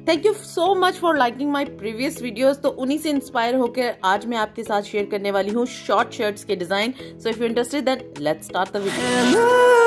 Thank you so much for liking my previous videos. तो उन्हीं से इंस्पायर होकर आज मैं आपके साथ शेयर करने वाली हूँ शॉर्ट शर्ट्स के design. So if you interested then let's start the video.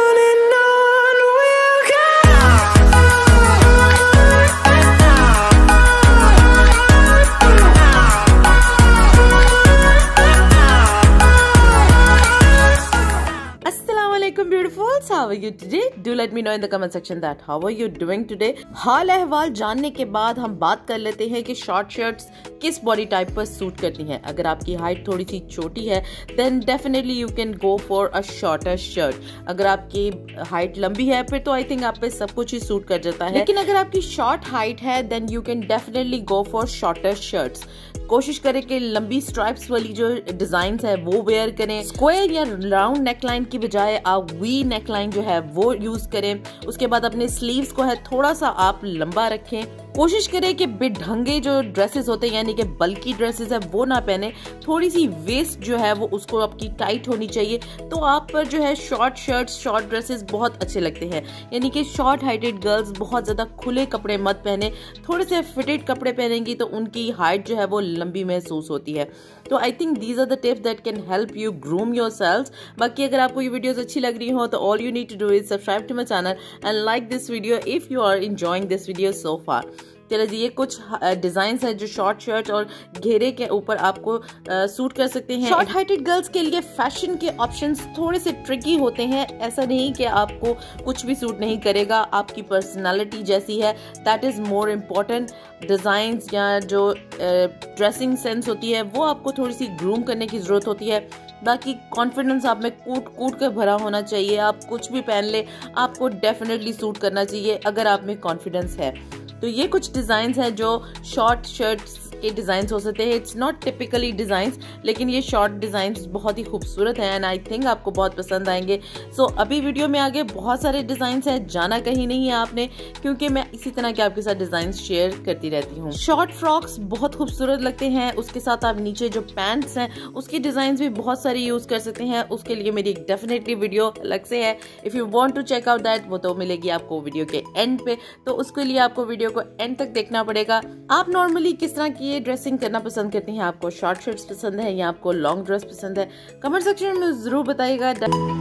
Beautifuls, how are you today? Do let me know in the comment section that how are you doing today? हाल अहवाल जानने के बाद हम बात कर लेते हैं कि शॉर्ट शर्ट्स किस बॉडी टाइप पर सूट करती हैं। अगर आपकी हाइट थोड़ी सी छोटी है then definitely you can go for a shorter shirt. अगर आपकी हाइट लंबी है फिर तो आई थिंक आप पे सब कुछ ही सूट कर जाता है, लेकिन अगर आपकी शॉर्ट हाइट है then you can definitely go for shorter shirts. कोशिश करें कि लंबी स्ट्राइप्स वाली जो डिजाइन है वो वेयर करें। स्क्वायर या राउंड नेकलाइन की बजाय आप वी नेकलाइन जो है वो यूज करें। उसके बाद अपने स्लीव्स को है थोड़ा सा आप लंबा रखें। कोशिश करें कि बेढंगे जो ड्रेसेस होते हैं यानी कि बल्कि ड्रेसेस है वो ना पहने। थोड़ी सी वेस्ट जो है वो उसको आपकी टाइट होनी चाहिए, तो आप पर जो है शॉर्ट शर्ट्स शॉर्ट ड्रेसेस बहुत अच्छे लगते हैं। यानी कि शॉर्ट हाइटेड गर्ल्स बहुत ज्यादा खुले कपड़े मत पहने, थोड़े से फिटेड कपड़े पहनेंगी तो उनकी हाइट जो है वो लंबी महसूस होती है। तो I think these are the tips that can help you groom yourselves. बाकी अगर आपको ये वीडियोस अच्छी लग रही हो तो all you need to do is subscribe to my channel and like this video if you are enjoying this video so far. चलिए जी, ये कुछ डिजाइन है जो शॉर्ट शर्ट और घेरे के ऊपर आपको सूट कर सकते हैं। शॉर्ट हाइटेड गर्ल्स के लिए फैशन के ऑप्शंस थोड़े से ट्रिकी होते हैं। ऐसा नहीं कि आपको कुछ भी सूट नहीं करेगा, आपकी पर्सनालिटी जैसी है that is more important. Design या जो ड्रेसिंग सेंस होती है वो आपको थोड़ी सी ग्रूम करने की जरूरत होती है। बाकी कॉन्फिडेंस आप में कूट कूट कर भरा होना चाहिए। आप कुछ भी पहन ले आपको डेफिनेटली सूट करना चाहिए अगर आप में कॉन्फिडेंस है। तो ये कुछ डिजाइन है जो शॉर्ट शर्ट्स के डिजाइन हो सकते हैं। इट्स नॉट टिपिकली डिजाइन, लेकिन ये शॉर्ट डिजाइन बहुत ही खूबसूरत है एंड आई थिंक आपको बहुत पसंद आएंगे। सो अभी वीडियो में आगे बहुत सारे डिजाइन है, जाना कहीं नहीं है आपने, क्योंकि मैं इसी तरह के आपके साथ डिजाइन शेयर करती रहती हूँ। शॉर्ट फ्रॉक्स बहुत खूबसूरत लगते हैं, उसके साथ आप नीचे जो पैंट्स हैं उसकी डिजाइन भी बहुत सारी यूज कर सकते हैं। उसके लिए मेरी डेफिनेटली वीडियो अलग से है। If you want to check out that वो तो मिलेगी आपको वीडियो के एंड पे, तो उसके लिए आपको वीडियो को एंड तक देखना पड़ेगा। आप नॉर्मली किस तरह की ड्रेसिंग करना पसंद करती हैं? आपको शॉर्ट शर्ट्स पसंद है या आपको लॉन्ग ड्रेस पसंद है? कमेंट सेक्शन में जरूर बताइएगा।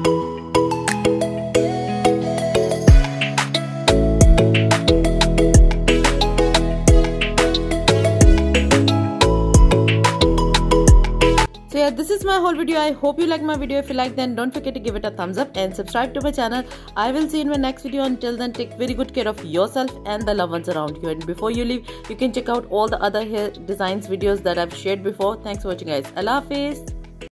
This is my whole video. I hope you like my video. If you like, then don't forget to give it a thumbs up and subscribe to my channel. I will see you in my next video. Until then, take very good care of yourself and the loved ones around you. And before you leave, you can check out all the other hair designs videos that I've shared before. Thanks for watching, guys. Allah Hafiz.